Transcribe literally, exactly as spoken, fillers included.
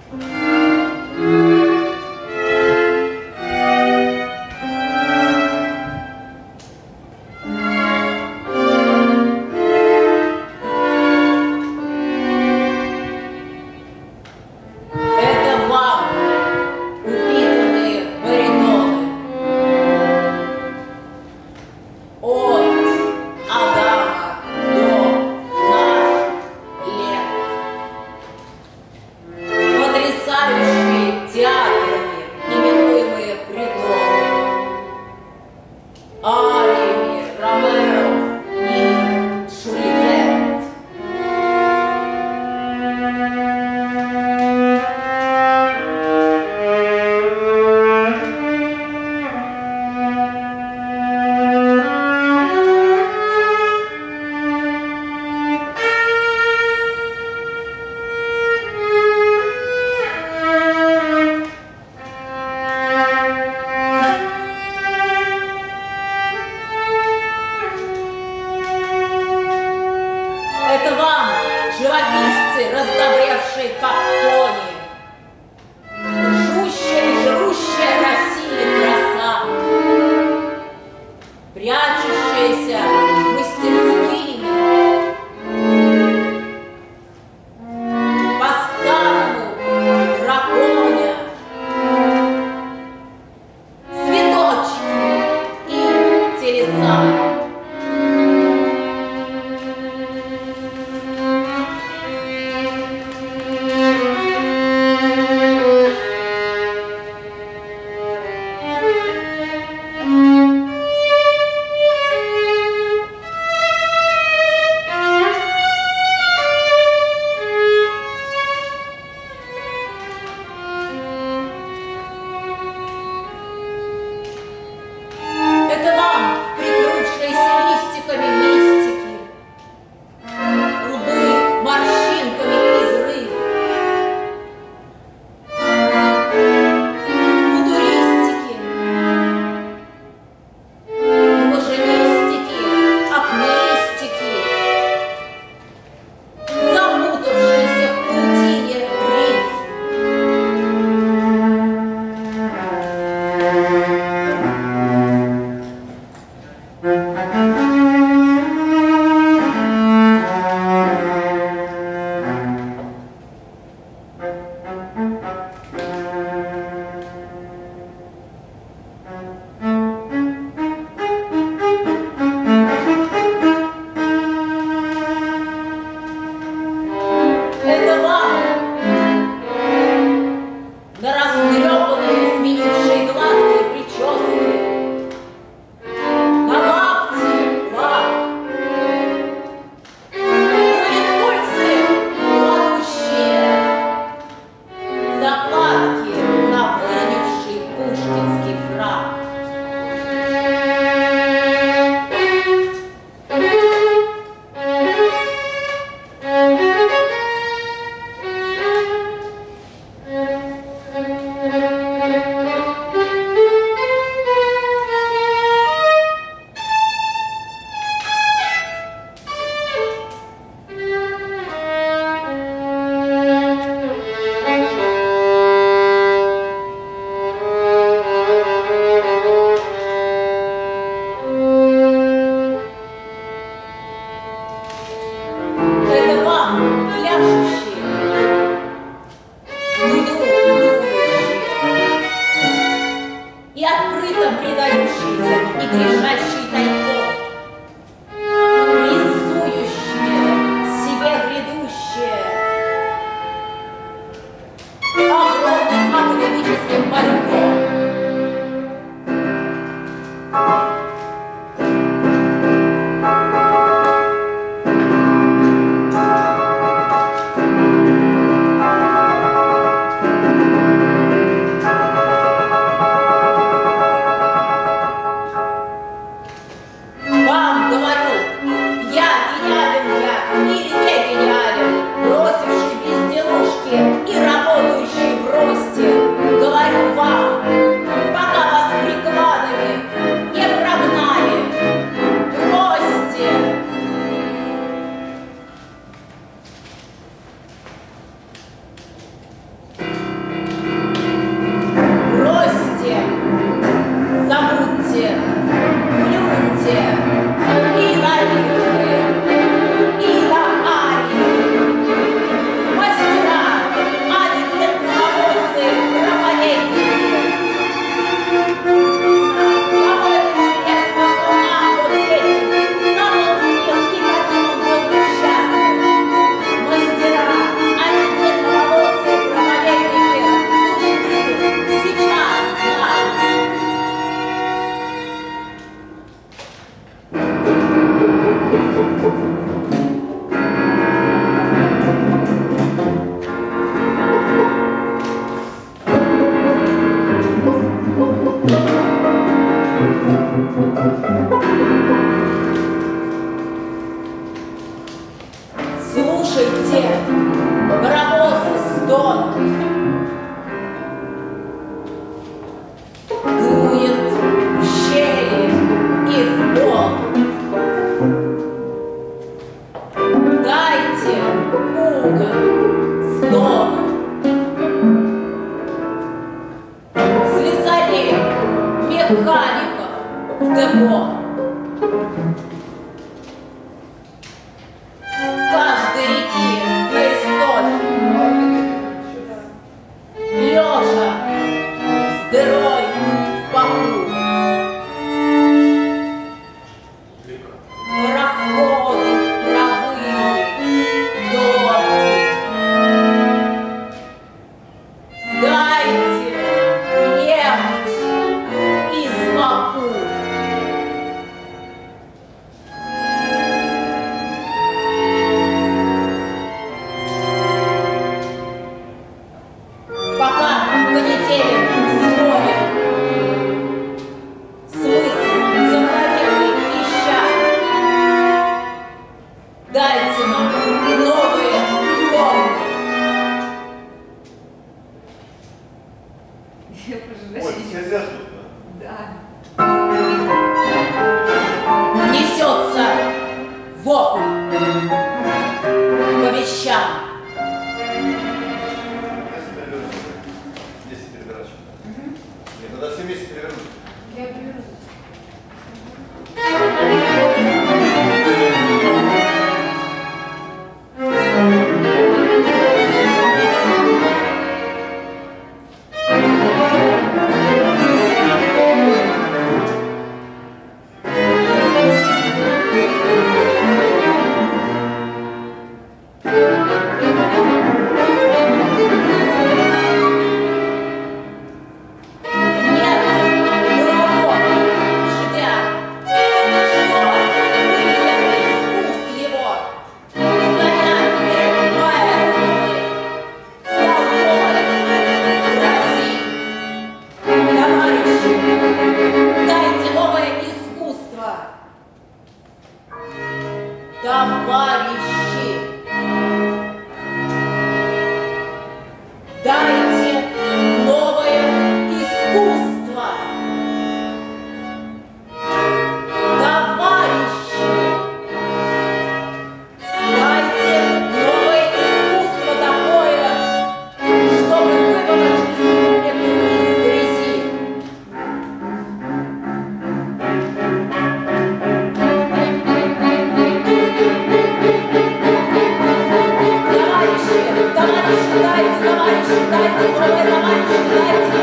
живописцы, раздобревшие как кони. Жущая и жрущая России краса, прячущаяся мастерскими, по-старому драконя, цветочки и телеса. Это вам, прикрывшиеся листиками мистики, лбы морщинками изрыв, футуристики, имажинистики, акмеистики, запутавшиеся в паутине рифм. Это вам, на растрепанные, сменившие гладкие прически, на лапти лак, будет пульсы кладущие, заплатки на вынявший пушкинский фрак. Это вам, пляшущие, и открыто предающиеся и грешащие тайком, рисующие себе грядущее огромным академическим париком. Вам говорю, я гениален я или не гениален, бросивший безделушки и работающий в росте. Говорю вам, снова. Слесарей, механиков в депо. Каждой реки на истоке, лежа с дырой в боку. Пароходы правые, доки. Дайте нефть и смоку. Пока канители с моря, смысл сокровенный ища, дайте нам новые формы. Ой, все ждут, Да. Несется вопль по вещам. Если перевернуть. Если переворачивать. Нет, надо все вместе перевернуть. Я переверну. Товарищи, дайте новое искусство. Товарищи, дайте новое искусство такое, чтобы выволочь республику из грязи. Товарищи, дайте, товарищи, дайте, новые товарищи, дайте.